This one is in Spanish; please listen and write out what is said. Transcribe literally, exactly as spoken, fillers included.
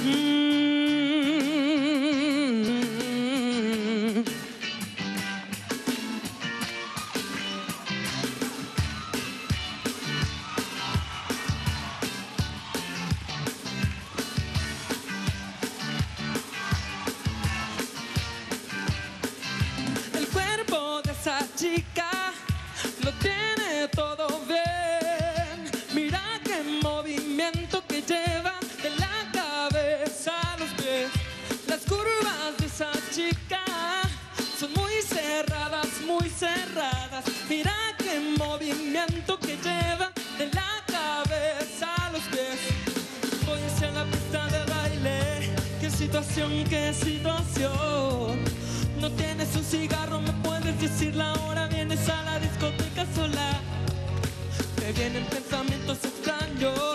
El cuerpo de esa chica lo tiene todo bien. Mira qué movimiento que lleva de la cabeza a los pies. Las curvas de esa chica son muy cerradas, muy cerradas. Mira qué movimiento que lleva de la cabeza a los pies. Voy hacia la pista de baile. Qué situación, qué situación. No tienes un cigarro, me puedes decir la hora. Vienes a la discoteca sola. Te vienen pensamientos extraños.